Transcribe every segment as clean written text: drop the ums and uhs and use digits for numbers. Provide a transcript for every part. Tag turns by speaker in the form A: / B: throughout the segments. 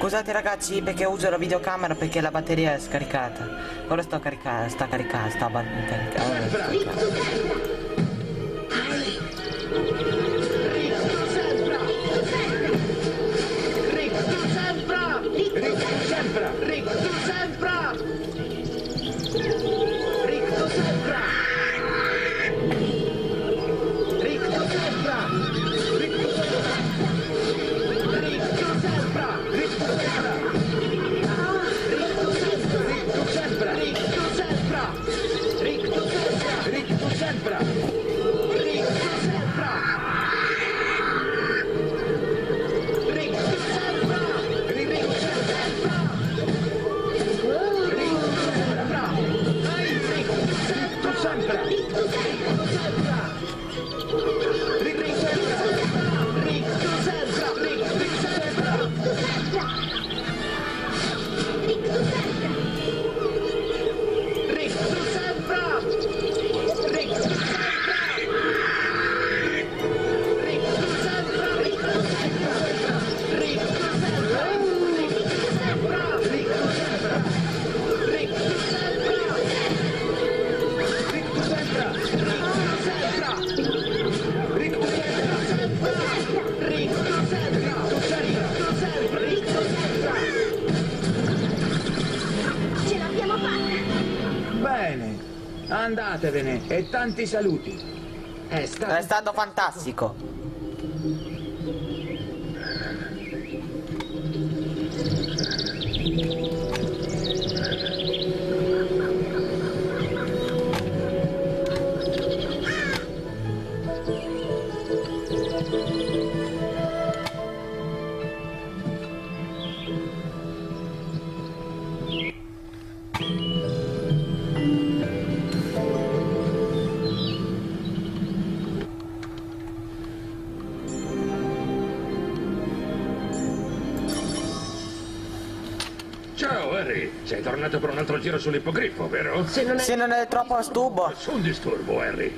A: Scusate ragazzi perché uso la videocamera perché la batteria è scaricata. Ora sta caricando.
B: Andatevene e tanti saluti.
A: È stato fantastico.
C: Ciao Harry, sei tornato per un altro giro sull'ippogrifo, vero?
A: Se non è troppo stubo.
C: Nessun disturbo, Harry.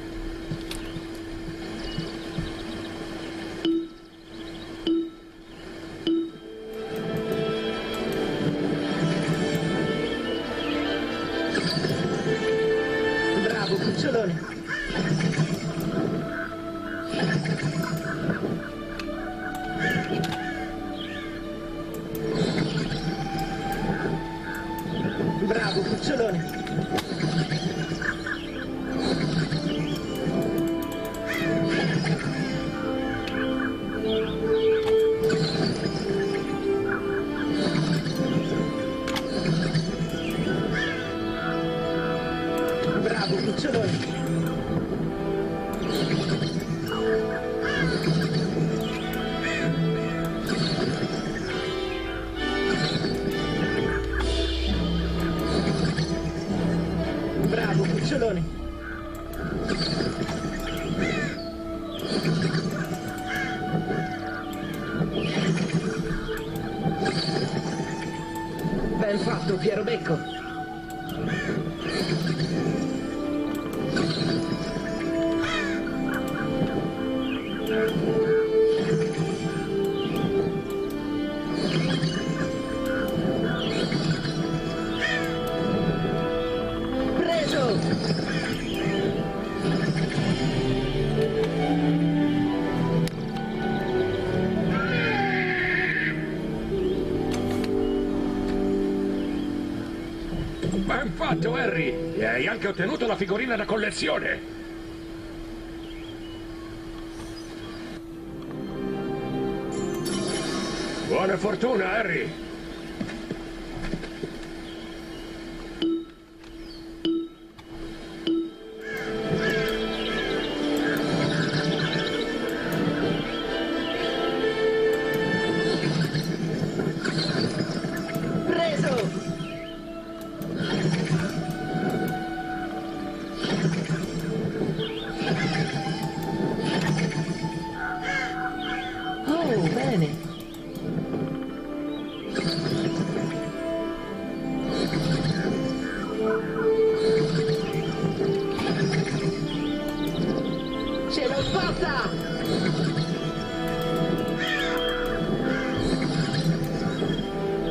B: Bravo, cucciolone. Bravo, cucciolone. Bravo, cucciolone. Bravo, cucciolone. Ben fatto, Piero Becco.
C: Ben fatto, Harry! E hai anche ottenuto la figurina da collezione! Buona fortuna, Harry!
B: Oh, bene. Ce l'ho fatta!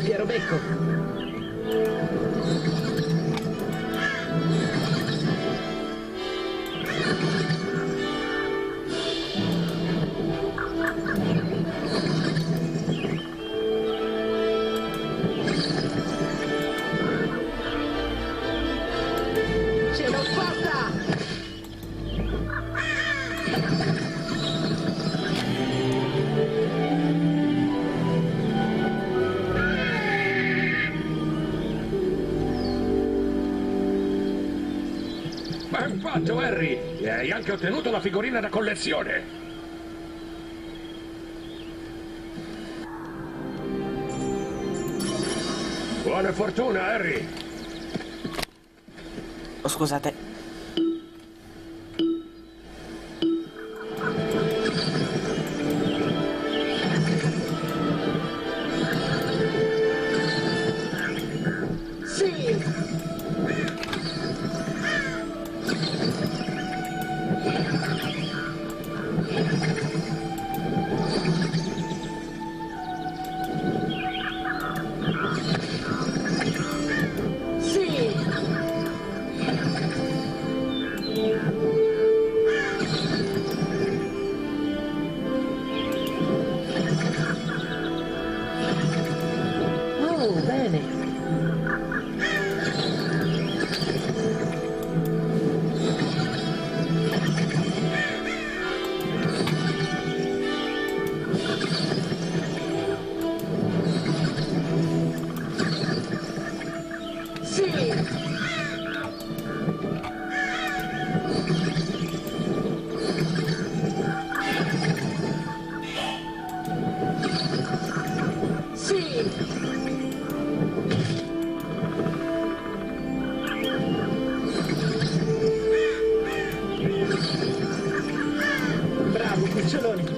B: Piero Becco. Ce l'ho fatta!
C: Ben fatto, Harry! E hai anche ottenuto la figurina da collezione! Buona fortuna, Harry!
A: Oh, scusate.
B: Sì! Sì! Oh, bene! Sì! Sì! Bravo, cucciolone!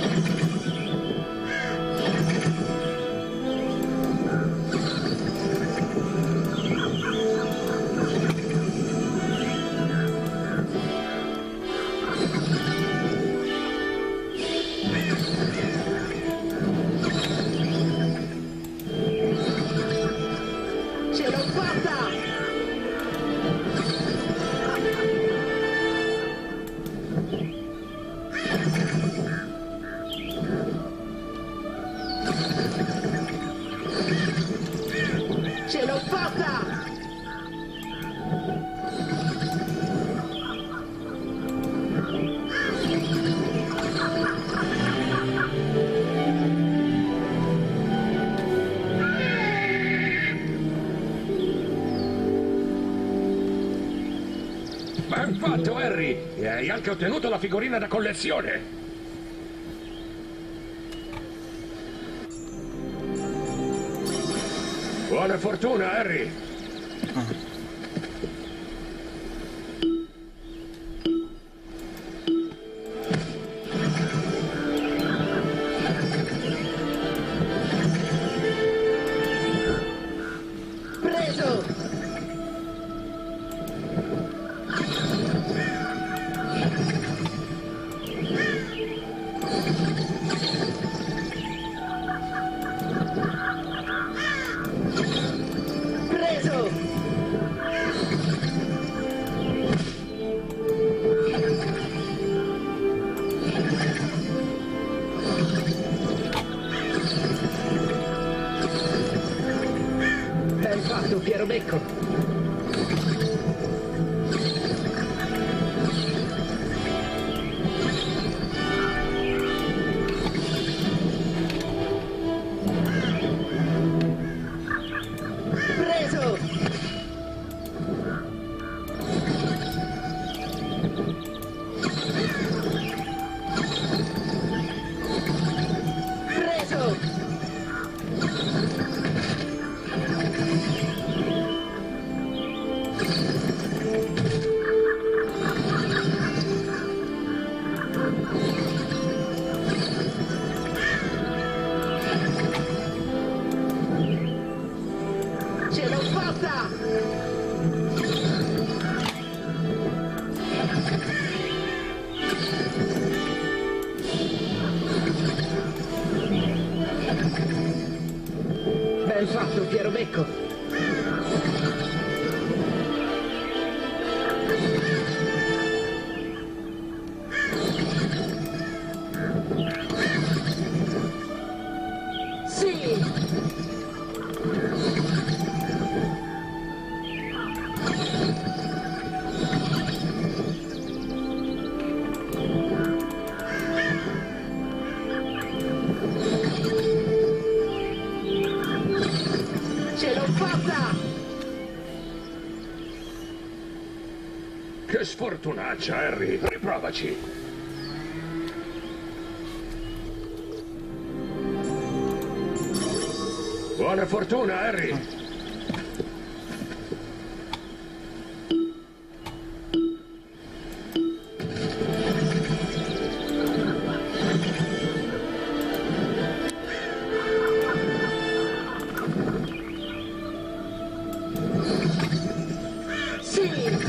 B: Ce l'ho fatta! Ce l'ho fatta!
C: Ben fatto, Harry! E hai anche ottenuto la figurina da collezione! Buona fortuna, Harry!
B: Preso! Preso! Ben fatto, Piero Becco! Preso! Preso! Ce l'ho fatta! Ben Ben fatto, Pierobecco. Sì! Ce l'ho fatta!
C: Che sfortunaccia, Harry. Riprovaci. Buona fortuna, Harry.
B: Sì!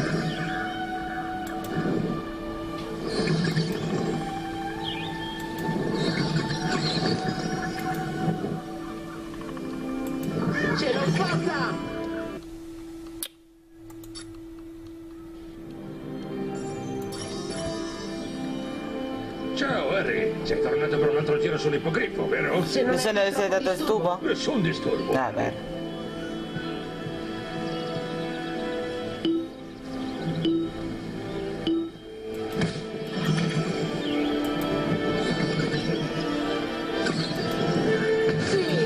B: Ce l'ho fatta!
C: Ciao, Harry. Sei tornato per un altro giro sull'ippogrifo, vero?
B: Se non
A: Se ne sei dato il tubo?
C: Nessun disturbo.
A: Ah, bene.
B: Sì!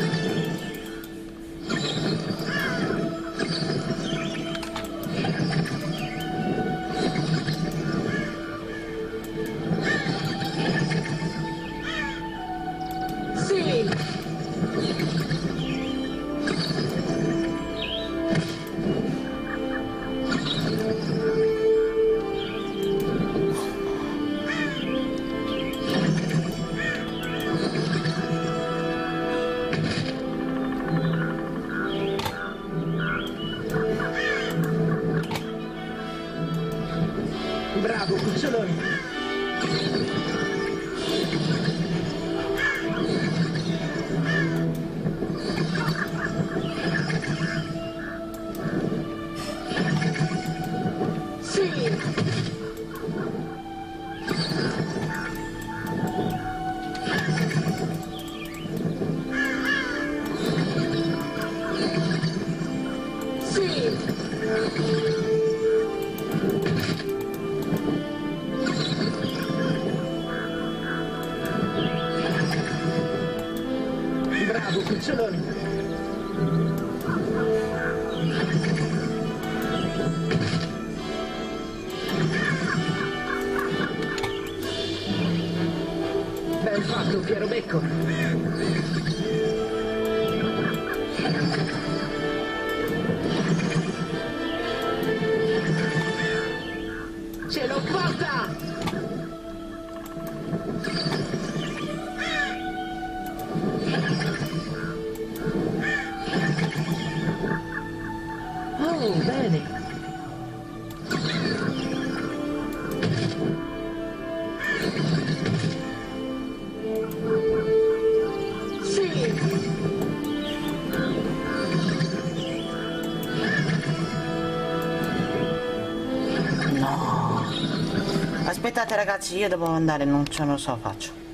B: Sì! Bravo, cucciolone! Sì! Sì! Bravo, cucciolone! Ben fatto, Pierobecco! Ce l'ho fatta! Oh, bene! Sì!
A: No. Aspettate ragazzi, io devo andare, non ce lo so, faccio.